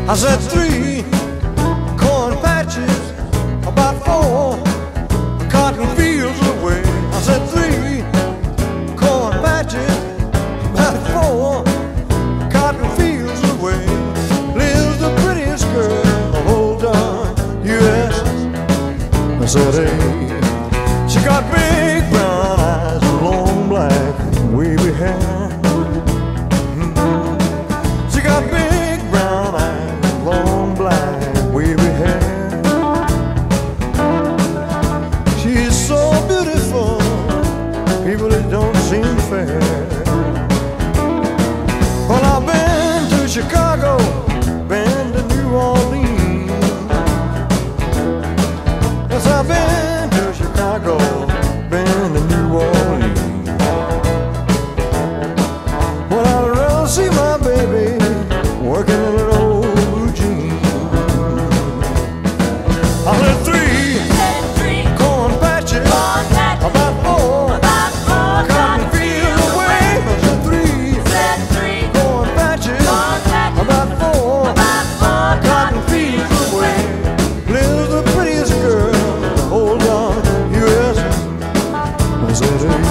I said 3 corn patches, about 4 cotton fields away. I said 3 corn patches, about 4 cotton fields away. Lives the prettiest girl in the whole darn U.S. I said, hey, she got big brown eyes, long black wavy hair. She got big brown eyes, long black wavy hair. She's so beautiful, people, it don't seem fair. Well, I've been to Chicago, been to New Orleans. Yes, I've been to Chicago, been to New Orleans. Well, I'd rather see my baby working in an old blue jean. I said 3 corn patches, about 4 cotton fields away. I said 3 corn patches, about 4 cotton fields away. Lives the prettiest girl in the whole darn U.S. I said, hey,